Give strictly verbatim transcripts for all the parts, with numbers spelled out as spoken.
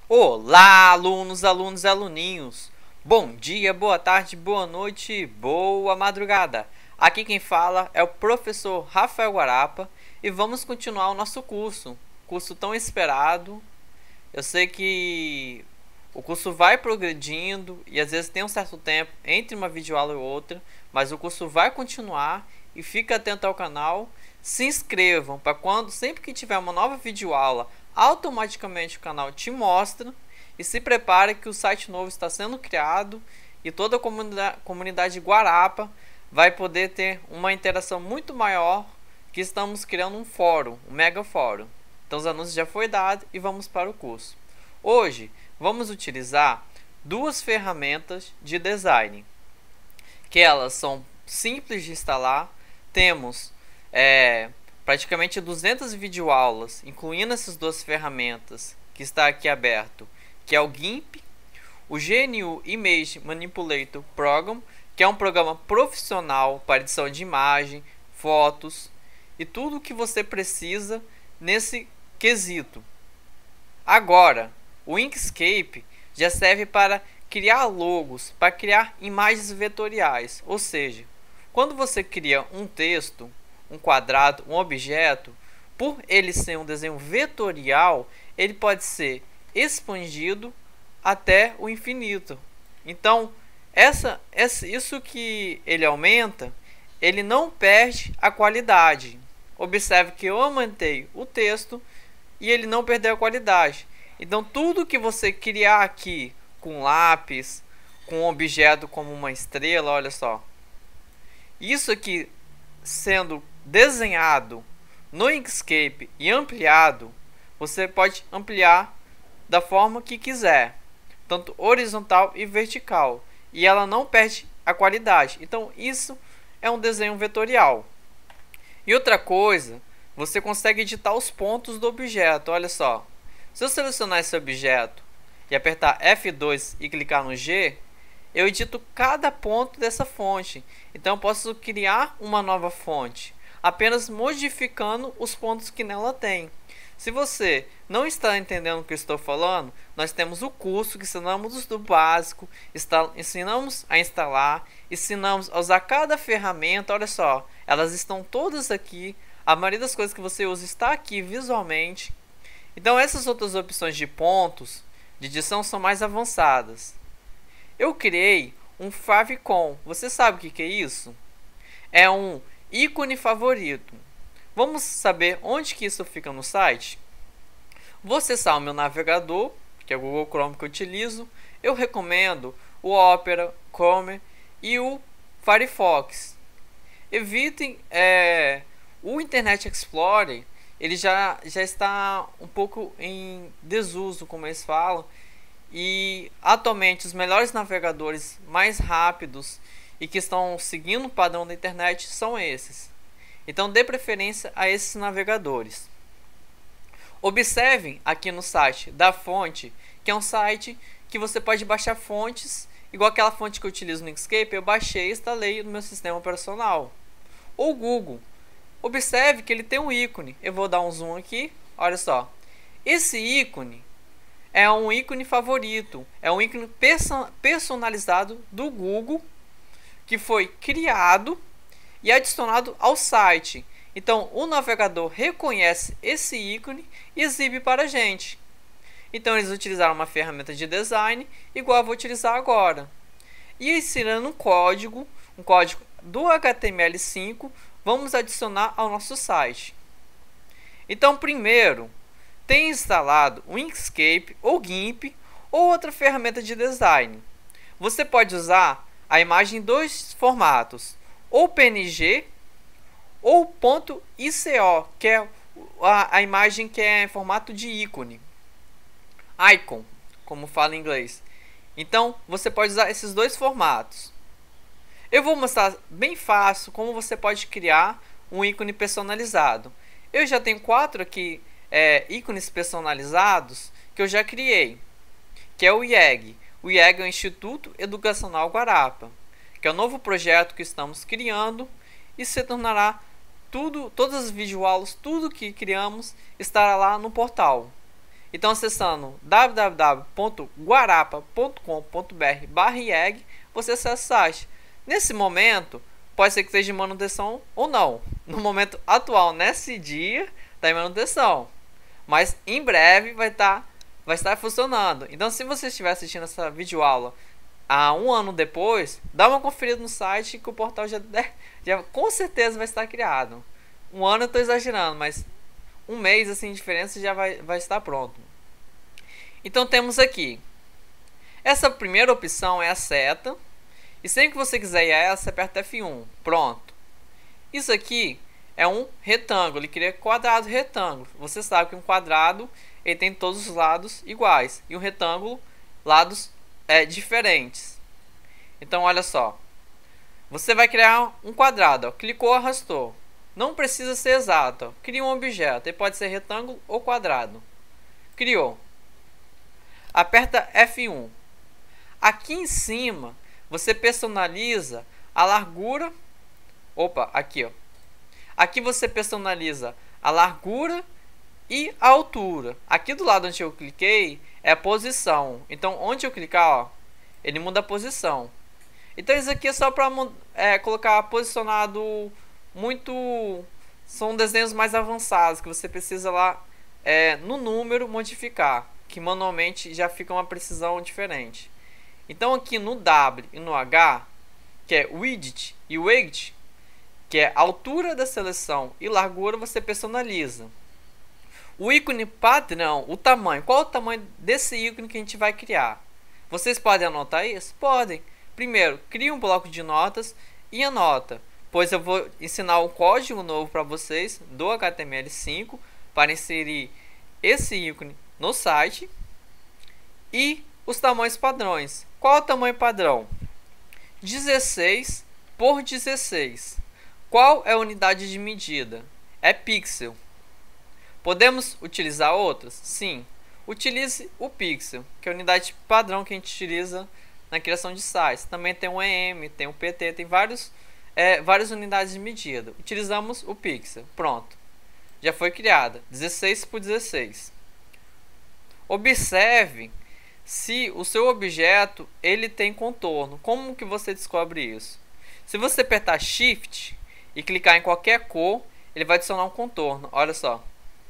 Olá, alunos, alunos e aluninhos! Bom dia, boa tarde, boa noite, boa madrugada! Aqui quem fala é o professor Rafael Guarapa e vamos continuar o nosso curso, curso tão esperado. Eu sei que o curso vai progredindo e às vezes tem um certo tempo entre uma videoaula e outra, mas o curso vai continuar e fique atento ao canal. Se inscrevam para quando, sempre que tiver uma nova videoaula, automaticamente o canal te mostra, e se prepare que o site novo está sendo criado e toda a comunidade, comunidade Guarapa vai poder ter uma interação muito maior, que estamos criando um fórum, um mega fórum. Então os anúncios já foi dado e vamos para o curso. Hoje vamos utilizar duas ferramentas de design, que elas são simples de instalar. Temos é, praticamente duzentas videoaulas, incluindo essas duas ferramentas que está aqui aberto, que é o GIMP, o G N U Image Manipulator Program, que é um programa profissional para edição de imagem, fotos e tudo o que você precisa nesse quesito. Agora, o Inkscape já serve para criar logos, para criar imagens vetoriais, ou seja, quando você cria um texto, um quadrado, um objeto, por ele ser um desenho vetorial, ele pode ser expandido até o infinito. Então, essa, essa, isso que ele aumenta, ele não perde a qualidade. Observe que eu aumentei o texto e ele não perdeu a qualidade. Então, tudo que você criar aqui com lápis, com um objeto como uma estrela, olha só, isso aqui sendo desenhado no Inkscape e ampliado, você pode ampliar da forma que quiser, tanto horizontal e vertical, e ela não perde a qualidade. Então isso é um desenho vetorial. E outra coisa, você consegue editar os pontos do objeto. Olha só, se eu selecionar esse objeto e apertar F dois e clicar no G, eu edito cada ponto dessa fonte. Então eu posso criar uma nova fonte, apenas modificando os pontos que nela tem. Se você não está entendendo o que eu estou falando, nós temos o curso que ensinamos do básico, está, ensinamos a instalar, ensinamos a usar cada ferramenta. Olha só, elas estão todas aqui. A maioria das coisas que você usa está aqui visualmente. Então essas outras opções de pontos de edição são mais avançadas. Eu criei um favicon. Você sabe o que, que é isso? É um ícone favorito. Vamos saber onde que isso fica no site? Vou acessar o meu navegador, que é o Google Chrome que eu utilizo. Eu recomendo o Opera, Chrome e o Firefox. Evitem é, o Internet Explorer. Ele já, já está um pouco em desuso, como eles falam. E atualmente os melhores navegadores mais rápidos e que estão seguindo o padrão da internet são esses. Então dê preferência a esses navegadores. Observem aqui no site da fonte, que é um site que você pode baixar fontes, igual aquela fonte que eu utilizo no Inkscape, eu baixei e instalei no meu sistema operacional. Ou Google. Observe que ele tem um ícone. Eu vou dar um zoom aqui, olha só. Esse ícone é um ícone favorito, é um ícone personalizado do Google, que foi criado e adicionado ao site. Então o navegador reconhece esse ícone e exibe para a gente. Então eles utilizaram uma ferramenta de design igual eu vou utilizar agora. E ensinando um código, um código do H T M L cinco, vamos adicionar ao nosso site. Então primeiro, tem instalado o Inkscape ou GIMP ou outra ferramenta de design. Você pode usar a imagem em dois formatos, ou P N G ou .ico, que é a, a imagem que é em formato de ícone, icon, como fala em inglês. Então você pode usar esses dois formatos. Eu vou mostrar bem fácil como você pode criar um ícone personalizado. Eu já tenho quatro aqui é, ícones personalizados que eu já criei, que é o I E G. O I E G é o Instituto Educacional Guarapa, que é o novo projeto que estamos criando e se tornará tudo, todas as videoaulas, tudo que criamos estará lá no portal. Então, acessando w w w ponto guarapa ponto com ponto b r barra I E G, você acessa o site. Nesse momento, pode ser que esteja em manutenção ou não. No momento atual, nesse dia, está em manutenção. Mas em breve vai estar, vai estar funcionando. Então, se você estiver assistindo essa videoaula há um ano depois, dá uma conferida no site que o portal já, já com certeza vai estar criado. Um ano eu estou exagerando, mas um mês assim de diferença já vai, vai estar pronto. Então temos aqui, essa primeira opção é a seta, e sempre que você quiser ir a ela, você aperta F um, pronto. Isso aqui é um retângulo, ele cria quadrado e retângulo. Você sabe que um quadrado ele tem todos os lados iguais, e um retângulo lados é, diferentes. Então olha só, você vai criar um quadrado, ó, clicou, arrastou. Não precisa ser exato, ó. Cria um objeto, ele pode ser retângulo ou quadrado. Criou. Aperta F um. Aqui em cima, você personaliza a largura. Opa, aqui ó. Aqui você personaliza a largura e a altura. Aqui do lado onde eu cliquei é a posição. Então, onde eu clicar, ó, ele muda a posição. Então, isso aqui é só para é, colocar posicionado muito. São desenhos mais avançados que você precisa lá é, no número modificar, que manualmente já fica uma precisão diferente. Então aqui no W e no H, que é width e weight, que é altura da seleção e largura, você personaliza. O ícone padrão, o tamanho, qual é o tamanho desse ícone que a gente vai criar? Vocês podem anotar isso? Podem. Primeiro, crie um bloco de notas e anota, pois eu vou ensinar um código novo para vocês do H T M L cinco para inserir esse ícone no site. E os tamanhos padrões. Qual é o tamanho padrão? dezesseis por dezesseis. Qual é a unidade de medida? É pixel. Podemos utilizar outras? Sim. Utilize o pixel, que é a unidade padrão que a gente utiliza na criação de sites. Também tem o E M, tem o P T, tem vários, é, várias unidades de medida. Utilizamos o pixel. Pronto. Já foi criada. dezesseis por dezesseis. Observe se o seu objeto ele tem contorno. Como que você descobre isso? Se você apertar Shift e clicar em qualquer cor, ele vai adicionar um contorno. Olha só.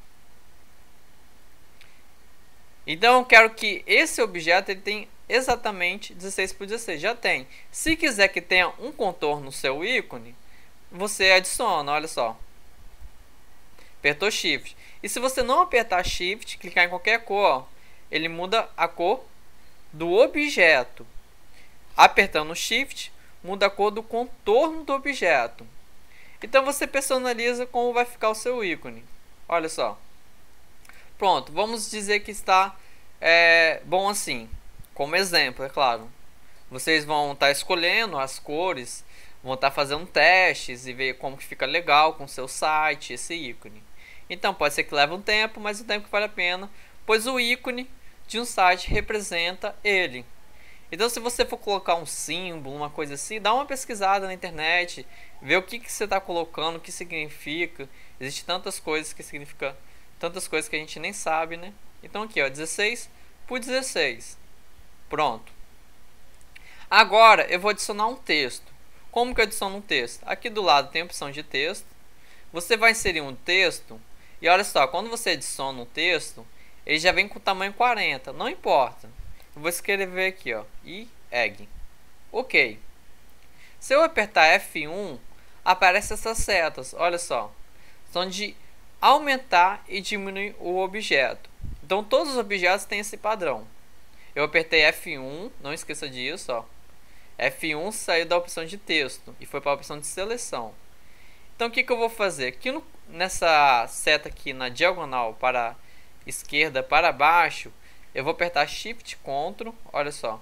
Então eu quero que esse objeto ele tenha exatamente dezesseis por dezesseis. Já tem. Se quiser que tenha um contorno no seu ícone, você adiciona. Olha só. Apertou Shift. E se você não apertar Shift, clicar em qualquer cor, ó, ele muda a cor do objeto. Apertando Shift, muda a cor do contorno do objeto. Então você personaliza como vai ficar o seu ícone. Olha só. Pronto, vamos dizer que está é, bom assim. Como exemplo, é claro. Vocês vão estar escolhendo as cores, vão estar fazendo testes e ver como que fica legal com o seu site, esse ícone. Então pode ser que leve um tempo, mas o tempo que vale a pena, pois o ícone de um site representa ele. Então se você for colocar um símbolo, uma coisa assim, dá uma pesquisada na internet, vê o que, que você está colocando, o que significa. Existem tantas coisas que significa, tantas coisas que a gente nem sabe, né? Então aqui, ó, dezesseis por dezesseis. Pronto. Agora eu vou adicionar um texto. Como que eu adiciono um texto? Aqui do lado tem a opção de texto. Você vai inserir um texto. E olha só, quando você adiciona um texto, ele já vem com o tamanho quarenta. Não importa. Eu vou escrever aqui, ó, I E G. Ok. Se eu apertar F um, aparecem essas setas. Olha só. São de aumentar e diminuir o objeto. Então todos os objetos têm esse padrão. Eu apertei F um, não esqueça disso, ó. F um saiu da opção de texto e foi para a opção de seleção. Então o que, que eu vou fazer? Aqui no, nessa seta aqui na diagonal para esquerda para baixo, eu vou apertar Shift Ctrl, olha só.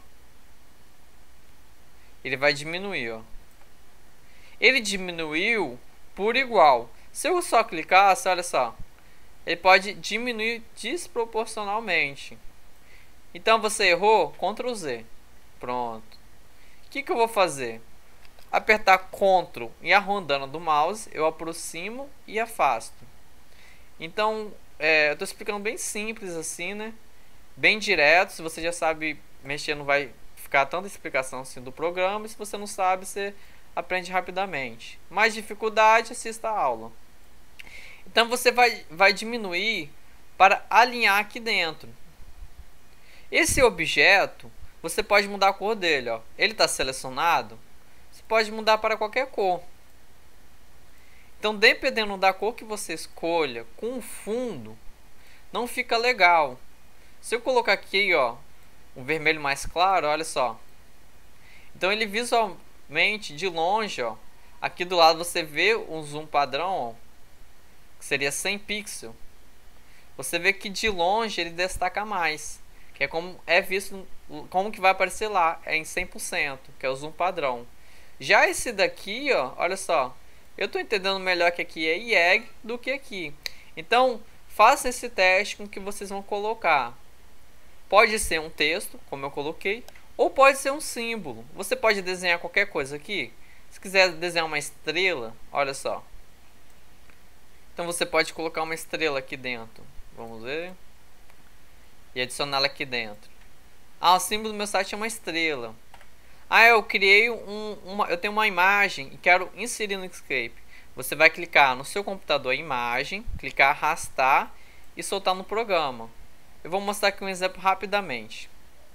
Ele vai diminuir, ó. Ele diminuiu por igual. Se eu só clicasse, olha só, ele pode diminuir desproporcionalmente. Então você errou, Ctrl Z. Pronto. O que, que eu vou fazer? Apertar Ctrl e arrondando do mouse, eu aproximo e afasto. Então é, eu estou explicando bem simples assim, né? Bem direto. Se você já sabe mexer, não vai ficar tanta explicação assim do programa. E se você não sabe, você aprende rapidamente. Mais dificuldade, assista a aula. Então você vai, vai diminuir para alinhar aqui dentro. Esse objeto, você pode mudar a cor dele. Ó. Ele está selecionado, você pode mudar para qualquer cor. Então, dependendo da cor que você escolha, com o fundo, não fica legal. Se eu colocar aqui, ó, um vermelho mais claro, olha só. Então, ele visualmente, de longe, ó, aqui do lado você vê um zoom padrão, ó, que seria cem pixels. Você vê que de longe ele destaca mais, que é como é visto, como que vai aparecer lá, é em cem por cento, que é o zoom padrão. Já esse daqui, ó, olha só, eu estou entendendo melhor que aqui é I E G do que aqui. Então, faça esse teste com o que vocês vão colocar. Pode ser um texto, como eu coloquei, ou pode ser um símbolo. Você pode desenhar qualquer coisa aqui. Se quiser desenhar uma estrela, olha só. Então você pode colocar uma estrela aqui dentro. Vamos ver. E adicioná-la aqui dentro. Ah, o símbolo do meu site é uma estrela. Ah, eu criei um, uma, eu tenho uma imagem e quero inserir no Inkscape. Você vai clicar no seu computador em imagem, clicar arrastar e soltar no programa. Eu vou mostrar aqui um exemplo rapidamente.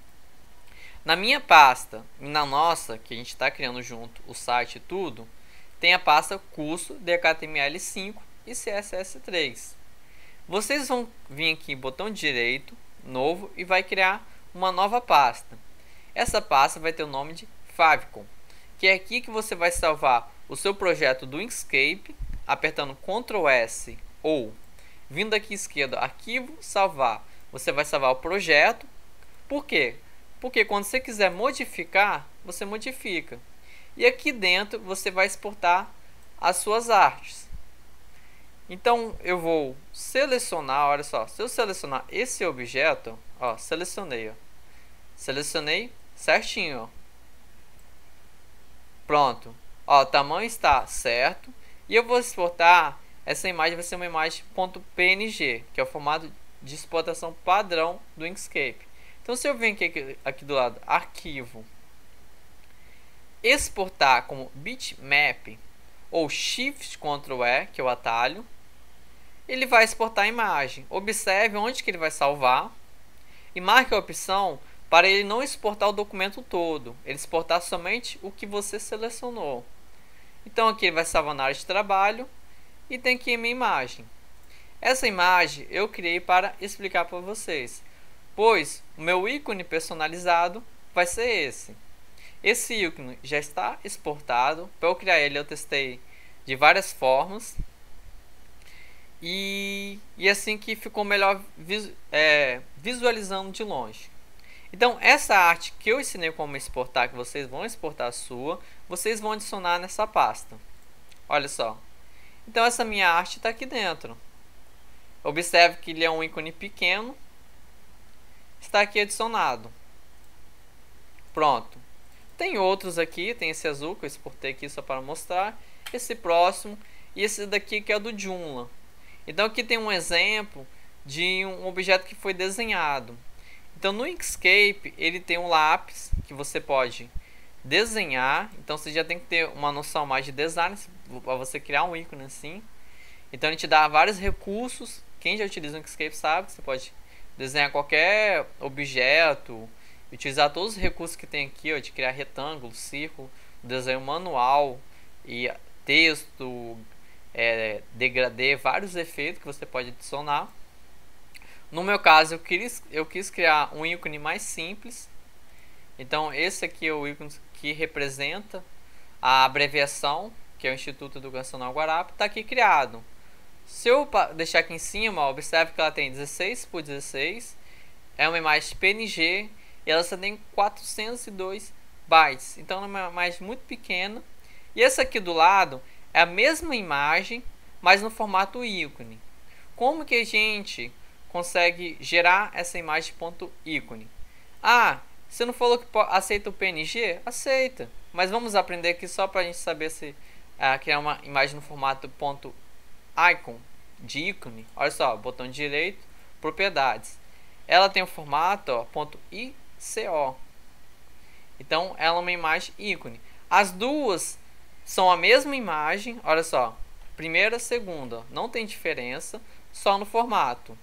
Na minha pasta e na nossa, que a gente está criando junto o site e tudo, tem a pasta curso de H T M L cinco e C S S três. Vocês vão vir aqui em botão direito, novo, e vai criar uma nova pasta. Essa pasta vai ter o nome de Favicon, que é aqui que você vai salvar o seu projeto do Inkscape, apertando control S ou vindo aqui à esquerda, arquivo, salvar. Você vai salvar o projeto. Por quê? Porque quando você quiser modificar, você modifica. E aqui dentro você vai exportar as suas artes. Então eu vou selecionar, olha só, se eu selecionar esse objeto, ó, selecionei, ó. Selecionei certinho, ó. Pronto, ó, o tamanho está certo e eu vou exportar. Essa imagem vai ser uma imagem .png, que é o formato de exportação padrão do Inkscape. Então se eu venho aqui, aqui do lado, arquivo, exportar como bitmap ou shift control E, que é o atalho, ele vai exportar a imagem. Observe onde que ele vai salvar e marque a opção para ele não exportar o documento todo, ele exportar somente o que você selecionou. Então aqui ele vai salvar na área de trabalho e tem aqui a minha imagem. Essa imagem eu criei para explicar para vocês, pois o meu ícone personalizado vai ser esse. Esse ícone já está exportado. Para eu criar ele eu testei de várias formas e, e assim que ficou melhor visu, é, visualizando de longe. Então essa arte que eu ensinei como exportar, que vocês vão exportar a sua, vocês vão adicionar nessa pasta. Olha só. Então essa minha arte está aqui dentro. Observe que ele é um ícone pequeno. Está aqui adicionado. Pronto. Tem outros aqui, tem esse azul que eu exportei aqui só para mostrar. Esse próximo e esse daqui que é do Joomla. Então aqui tem um exemplo de um objeto que foi desenhado. Então no Inkscape ele tem um lápis que você pode desenhar. Então você já tem que ter uma noção mais de design para você criar um ícone assim. Então ele te dá vários recursos. Quem já utiliza o Inkscape sabe que você pode desenhar qualquer objeto, utilizar todos os recursos que tem aqui, ó, de criar retângulo, círculo, desenho manual e texto, é, degradê, vários efeitos que você pode adicionar. No meu caso, eu quis, eu quis criar um ícone mais simples. Então, esse aqui é o ícone que representa a abreviação, que é o Instituto Educacional Guarapa, está aqui criado. Se eu deixar aqui em cima, observe que ela tem dezesseis por dezesseis, é uma imagem P N G e ela só tem quatrocentos e dois bytes. Então, é uma imagem muito pequena. E essa aqui do lado é a mesma imagem, mas no formato ícone. Como que a gente consegue gerar essa imagem ponto ícone? Ah, você não falou que aceita o P N G? Aceita. Mas vamos aprender aqui só para a gente saber se ah, criar uma imagem no formato ponto icon. de ícone, olha só, botão direito, propriedades. Ela tem o formato ó, .ico. Então ela é uma imagem ícone. As duas são a mesma imagem, olha só, primeira, segunda, não tem diferença, só no formato.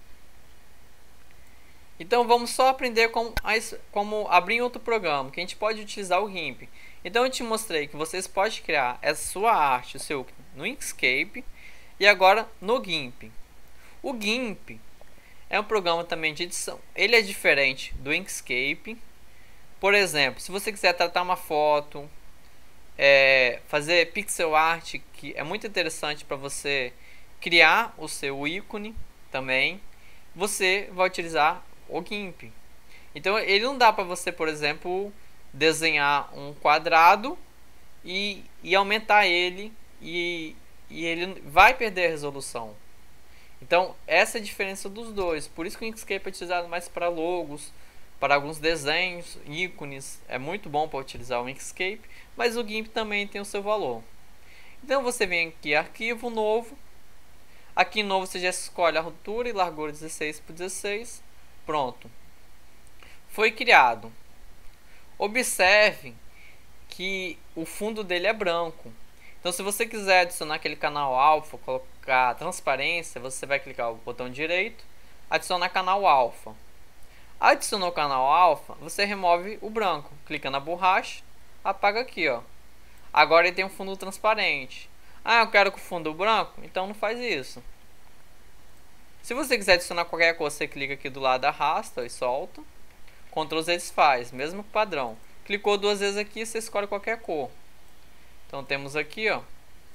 Então vamos só aprender como, como abrir outro programa, que a gente pode utilizar o GIMP. Então eu te mostrei que vocês podem criar a sua arte, o seu no Inkscape e agora no GIMP. O GIMP é um programa também de edição. Ele é diferente do Inkscape. Por exemplo, se você quiser tratar uma foto, é, fazer pixel art, que é muito interessante para você criar o seu ícone também, você vai utilizar o GIMP. Então ele não dá para você, por exemplo, desenhar um quadrado e, e aumentar ele e, e ele vai perder a resolução. Então essa é a diferença dos dois. Por isso que o Inkscape é utilizado mais para logos, para alguns desenhos, ícones. É muito bom para utilizar o Inkscape, mas o GIMP também tem o seu valor. Então você vem aqui, arquivo novo. Aqui em novo você já escolhe a altura e largura dezesseis por dezesseis. Pronto. Foi criado. Observe que o fundo dele é branco. Então se você quiser adicionar aquele canal alfa, colocar transparência, você vai clicar o botão direito, adicionar canal alfa. Adicionou o canal alfa, você remove o branco, clica na borracha, apaga aqui, ó. Agora ele tem um fundo transparente. Ah, eu quero com o fundo branco, então não faz isso. Se você quiser adicionar qualquer cor, você clica aqui do lado, arrasta e solta. Ctrl Z desfaz, mesmo padrão. Clicou duas vezes aqui, você escolhe qualquer cor. Então temos aqui, ó.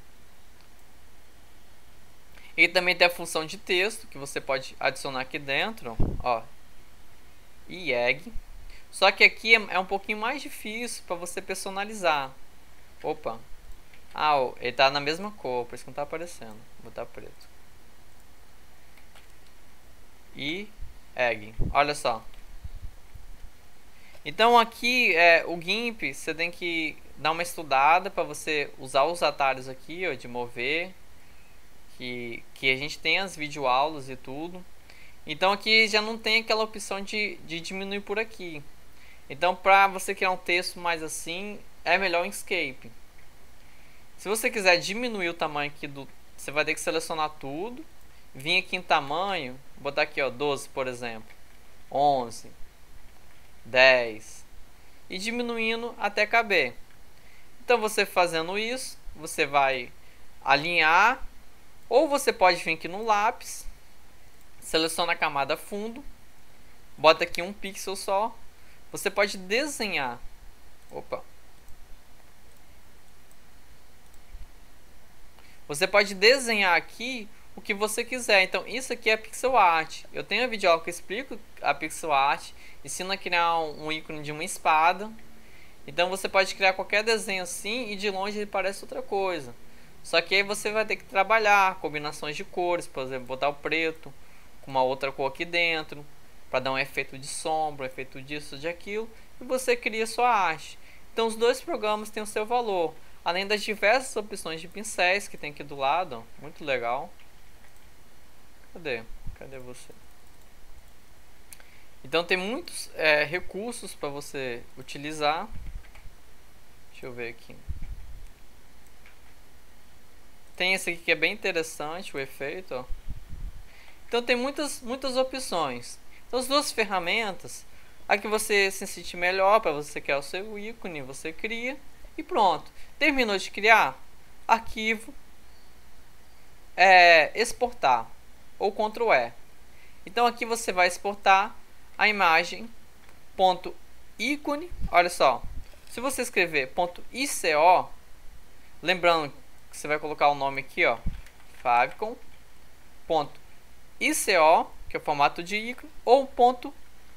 E também tem a função de texto que você pode adicionar aqui dentro, ó. E egg. Só que aqui é um pouquinho mais difícil para você personalizar. Opa. Ah, ele tá na mesma cor, por isso que não tá aparecendo. Vou botar preto. E egg. Olha só. Então aqui é o GIMP, você tem que dar uma estudada para você usar os atalhos aqui, ó, de mover, que que a gente tem as videoaulas e tudo. Então aqui já não tem aquela opção de, de diminuir por aqui. Então para você criar um texto mais assim, é melhor o Inkscape. Se você quiser diminuir o tamanho aqui do, você vai ter que selecionar tudo, vir aqui em tamanho, botar aqui ó, doze por exemplo, onze, dez e diminuindo até caber. Então você fazendo isso, você vai alinhar, ou você pode vir aqui no lápis, seleciona a camada fundo, bota aqui um pixel só. Você pode desenhar. Opa. Você pode desenhar aqui o que você quiser. Então isso aqui é pixel art. Eu tenho um vídeo que eu explico a pixel art, ensino a criar um, um ícone de uma espada. Então você pode criar qualquer desenho assim e de longe ele parece outra coisa. Só que aí você vai ter que trabalhar combinações de cores, por exemplo, botar o preto com uma outra cor aqui dentro, para dar um efeito de sombra, um efeito disso, de aquilo, e você cria sua arte. Então os dois programas têm o seu valor, além das diversas opções de pincéis que tem aqui do lado, ó, muito legal. Cadê? Cadê você? Então tem muitos é, recursos para você utilizar. Deixa eu ver aqui. Tem esse aqui que é bem interessante, o efeito, ó. Então tem muitas, muitas opções. Então as duas ferramentas, a que você se sentir melhor para você criar o seu ícone, você cria e pronto. Terminou de criar? Arquivo, é, exportar ou Ctrl E. Então aqui você vai exportar a imagem ponto ícone. Olha só, se você escrever ponto .ico, lembrando que você vai colocar o nome aqui, ó, favicon ponto .ico, que é o formato de ícone, ou ponto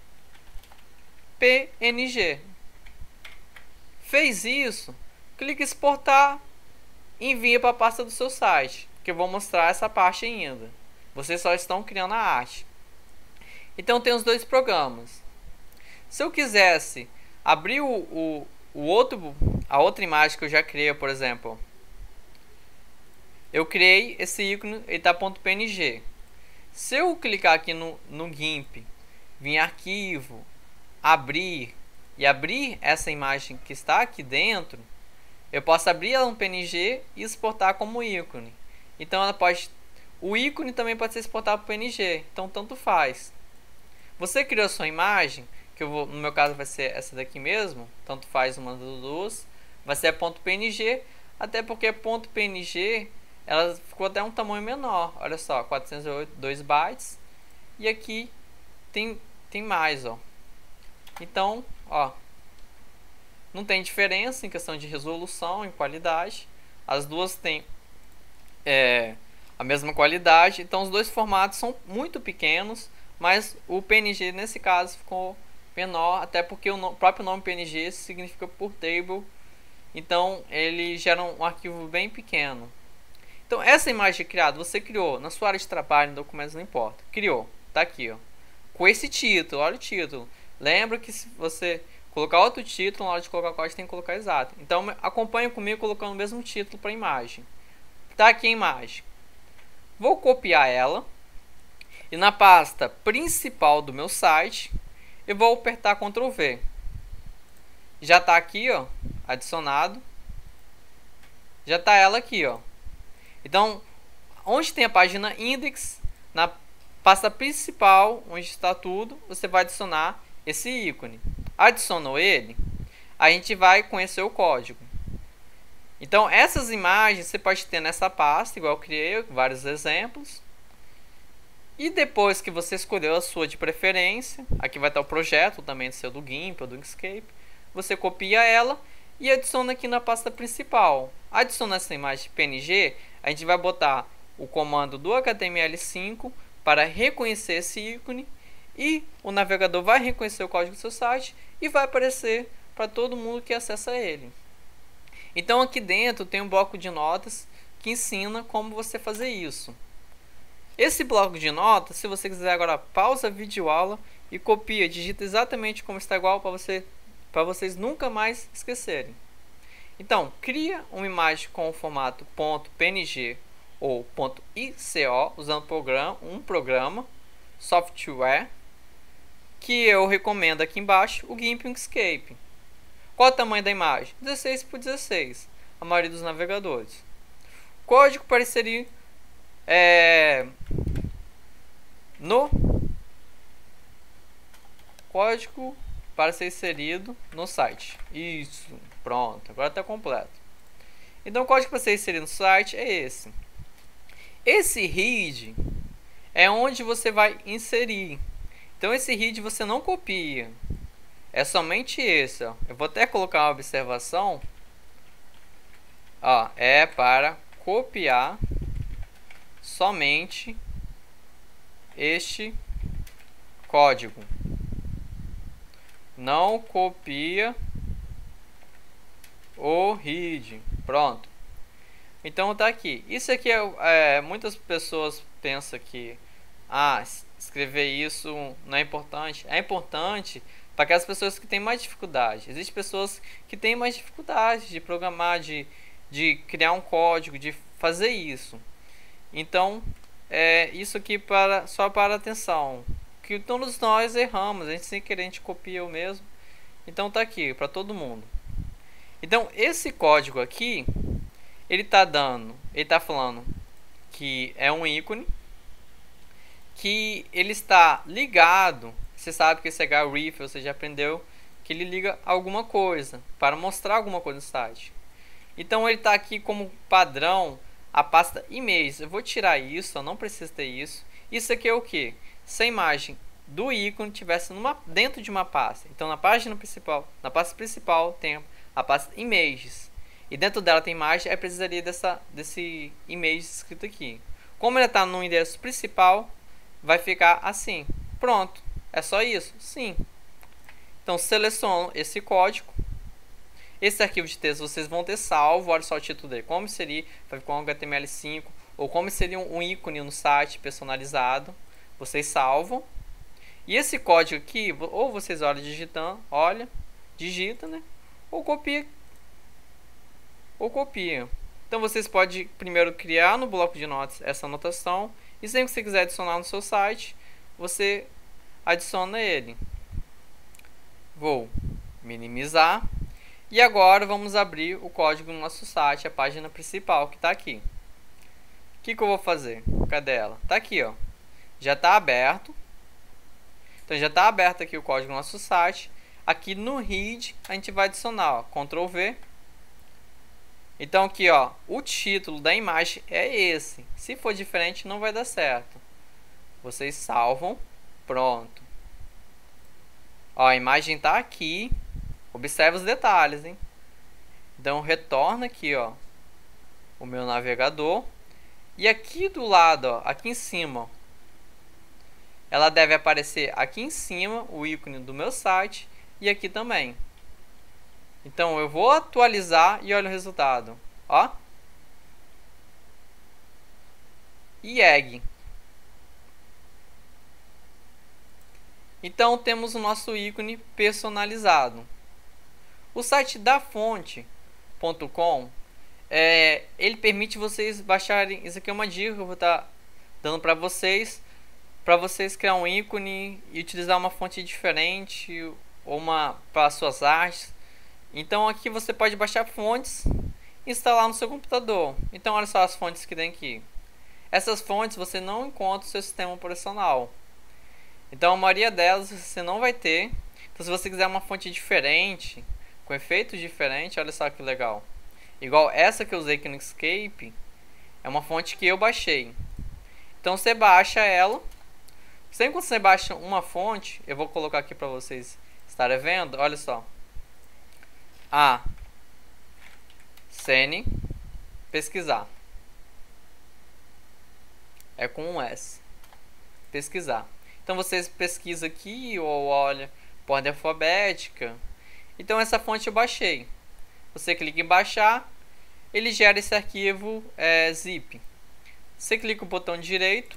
P N G. Fez isso, clique em exportar e envia para a pasta do seu site, que eu vou mostrar essa parte ainda. Vocês só estão criando a arte. Então tem os dois programas. Se eu quisesse abrir o, o, o outro, a outra imagem que eu já criei, por exemplo, eu criei esse ícone, ele está .png. Se eu clicar aqui no, no GIMP, vir em arquivo, abrir e abrir essa imagem que está aqui dentro, eu posso abrir ela no P N G e exportar como ícone. Então ela pode, o ícone também pode ser exportado para o P N G, então tanto faz. Você criou a sua imagem, que eu vou, no meu caso vai ser essa daqui mesmo, tanto faz uma das duas, vai ser a .png, até porque .png ela ficou até um tamanho menor, olha só, quatrocentos e dois bytes, e aqui tem, tem mais, ó. Então, ó, não tem diferença em questão de resolução e qualidade, as duas têm é, a mesma qualidade, então os dois formatos são muito pequenos, mas o P N G nesse caso ficou menor, até porque o no, próprio nome P N G significa portable, então ele gera um arquivo bem pequeno. Então essa imagem criada, você criou na sua área de trabalho, em documentos, não importa, criou, tá aqui, ó, com esse título, olha o título. Lembra que se você colocar outro título, na hora de colocar o código tem que colocar exato. Então acompanha comigo colocando o mesmo título para a imagem. Tá aqui a imagem. Vou copiar ela e na pasta principal do meu site eu vou apertar control V. Já está aqui, ó, adicionado. Já está ela aqui, ó. Então, onde tem a página index, na pasta principal, onde está tudo, você vai adicionar esse ícone. Adicionou ele, a gente vai conhecer o código. Então, essas imagens você pode ter nessa pasta, igual eu criei, vários exemplos. E depois que você escolheu a sua de preferência, aqui vai estar o projeto também do seu do GIMP ou do Inkscape, você copia ela e adiciona aqui na pasta principal. Adiciona essa imagem P N G, a gente vai botar o comando do H T M L cinco para reconhecer esse ícone e o navegador vai reconhecer o código do seu site e vai aparecer para todo mundo que acessa ele. Então aqui dentro tem um bloco de notas que ensina como você fazer isso. Esse bloco de notas, se você quiser agora, pausa a videoaula e copia, digita exatamente como está igual para você, para vocês nunca mais esquecerem. Então, cria uma imagem com o formato .png ou .ico, usando programa, um programa, software, que eu recomendo aqui embaixo, o GIMP Inkscape. Qual o tamanho da imagem? dezesseis por dezesseis, a maioria dos navegadores. Código para inserir é, no código para ser inserido no site. Isso, pronto, agora está completo. Então o código para ser inserido no site é esse. Esse head é onde você vai inserir. Então esse head você não copia, é somente esse, ó. Eu vou até colocar uma observação, ó, é para copiar somente este código, não copia o head. Pronto. Então tá aqui. Isso aqui é, é muitas pessoas pensam que ah, escrever isso não é importante. É importante para aquelas pessoas que têm mais dificuldade. Existem pessoas que têm mais dificuldade de programar, de, de criar um código, de fazer isso. Então, é isso aqui para, só para atenção. Que todos nós erramos, a gente sem querer a gente copia o mesmo. Então tá aqui para todo mundo. Então esse código aqui, ele tá dando, ele tá falando que é um ícone, que ele está ligado. Você sabe que esse href você já aprendeu que ele liga alguma coisa para mostrar alguma coisa no site. Então ele está aqui como padrão a pasta images. Eu vou tirar isso, eu não preciso ter isso. Isso aqui é o que? Se a imagem do ícone tivesse numa, dentro de uma pasta. Então na página principal, na pasta principal tem a pasta images. E dentro dela tem imagem, aí precisaria dessa, desse images escrito aqui. Como ele está no endereço principal, vai ficar assim. Pronto. É só isso? Sim. Então seleciono esse código. Esse arquivo de texto vocês vão ter salvo. Olha só o título dele. Como seria com H T M L cinco. Ou como seria um ícone no site personalizado. Vocês salvam. E esse código aqui, ou vocês olham digitando, olha, digita, né? Ou copia. Ou copia. Então vocês podem primeiro criar no bloco de notas essa anotação e sempre que você quiser adicionar no seu site, você adiciona ele. Vou minimizar e agora vamos abrir o código no nosso site, a página principal que está aqui. O que, que eu vou fazer? Cadê ela? Está aqui, ó. Já está aberto. Então já está aberto aqui o código do nosso site. Aqui no head a gente vai adicionar, ó, control V. Então aqui, ó, o título da imagem é esse. Se for diferente não vai dar certo. Vocês salvam, pronto. Ó, a imagem está aqui. Observe os detalhes, hein? Então retorna aqui, ó, o meu navegador. E aqui do lado, ó, aqui em cima, ela deve aparecer aqui em cima o ícone do meu site e aqui também. Então eu vou atualizar e olha o resultado, ó. E egg. Então temos o nosso ícone personalizado. O site da fonte ponto com é, ele permite vocês baixarem. Isso aqui é uma dica que eu vou estar dando para vocês, para vocês criar um ícone e utilizar uma fonte diferente ou uma para suas artes. Então aqui você pode baixar fontes e instalar no seu computador. Então olha só as fontes que tem aqui. Essas fontes você não encontra no seu sistema operacional. Então a maioria delas você não vai ter. Então se você quiser uma fonte diferente, com efeitos diferentes, olha só que legal. Igual essa que eu usei aqui no Inkscape, é uma fonte que eu baixei. Então você baixa ela. Sempre que você baixa uma fonte, eu vou colocar aqui para vocês estarem vendo, olha só. A Sene pesquisar. É com um S. Pesquisar. Então vocês pesquisam aqui ou olha por ordem alfabética. Então essa fonte eu baixei. Você clica em baixar, ele gera esse arquivo é, zip. Você clica no botão direito,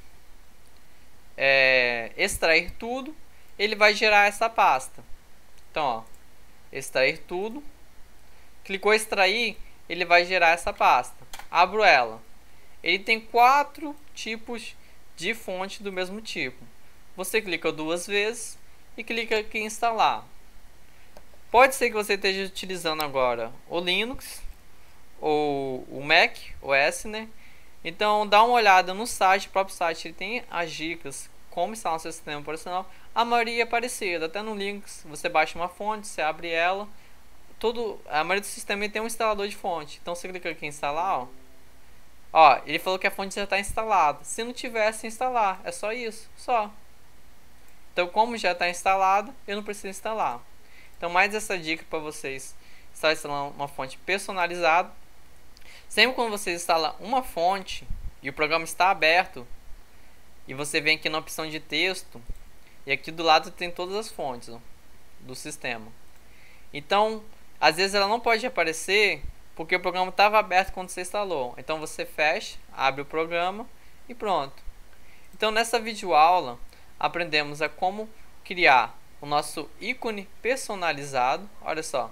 é, extrair tudo, ele vai gerar essa pasta. Então, ó, extrair tudo. Clicou em extrair, ele vai gerar essa pasta. Abro ela. Ele tem quatro tipos de fonte do mesmo tipo. Você clica duas vezes e clica aqui em instalar. Pode ser que você esteja utilizando agora o Linux ou o Mac O S, né? Então dá uma olhada no site, o próprio site ele tem as dicas como instalar no seu sistema operacional. A maioria é parecida, até no Linux você baixa uma fonte, você abre ela, todo, a maioria do sistema tem um instalador de fonte. Então você clica aqui em instalar, ó. Ó, ele falou que a fonte já está instalada. Se não tivesse instalar, é só isso, só. Então como já está instalada, eu não preciso instalar. Então mais essa dica para vocês estar instalando uma fonte personalizada. Sempre quando você instala uma fonte e o programa está aberto e você vem aqui na opção de texto e aqui do lado tem todas as fontes, ó, do sistema. Então às vezes ela não pode aparecer porque o programa estava aberto quando você instalou. Então você fecha, abre o programa e pronto. Então nessa videoaula aprendemos a como criar o nosso ícone personalizado. Olha só.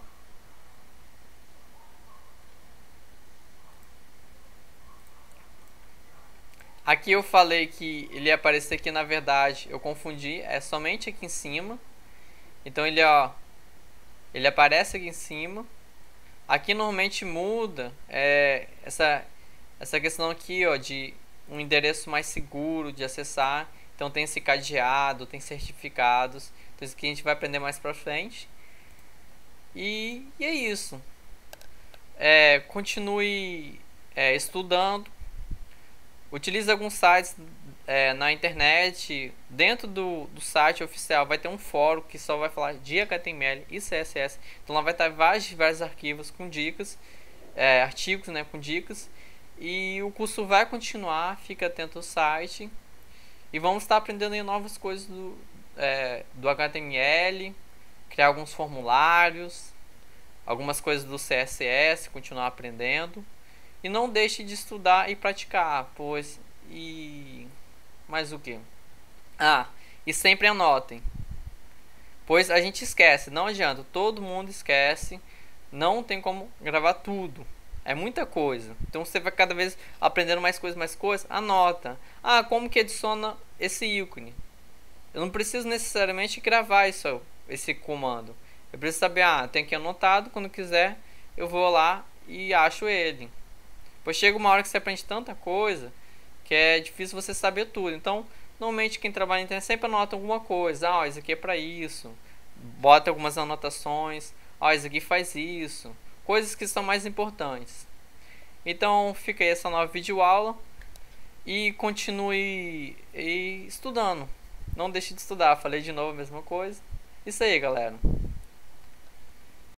Aqui eu falei que ele ia aparecer aqui, na verdade eu confundi, é somente aqui em cima. Então ele, ó, ele aparece aqui em cima. Aqui normalmente muda é, essa, essa questão aqui, ó, de um endereço mais seguro de acessar. Então tem esse cadeado, tem certificados. Então isso aqui a gente vai aprender mais pra frente. E, e é isso. É, continue é, estudando. Utilize alguns sites é, na internet. Dentro do, do site oficial vai ter um fórum que só vai falar de H T M L e C S S. Então lá vai estar vários, vários arquivos com dicas, é, artigos, né, com dicas. E o curso vai continuar. Fica atento ao site. E vamos estar aprendendo aí novas coisas do, é, do H T M L. Criar alguns formulários. Algumas coisas do C S S. Continuar aprendendo. E não deixe de estudar e praticar, pois e mais o que? Ah, e sempre anotem. Pois a gente esquece, não adianta, todo mundo esquece, não tem como gravar tudo. É muita coisa. Então você vai cada vez aprendendo mais coisas, mais coisas. Anota. Ah, como que adiciona esse ícone? Eu não preciso necessariamente gravar isso, esse comando. Eu preciso saber, ah, tem aqui anotado, quando quiser eu vou lá e acho ele. Pois chega uma hora que você aprende tanta coisa que é difícil você saber tudo. Então, normalmente quem trabalha na internet sempre anota alguma coisa. Ah, isso aqui é para isso. Bota algumas anotações. Ah, isso aqui faz isso. Coisas que são mais importantes. Então, fica aí essa nova videoaula e continue estudando. Não deixe de estudar. Falei de novo a mesma coisa. Isso aí, galera.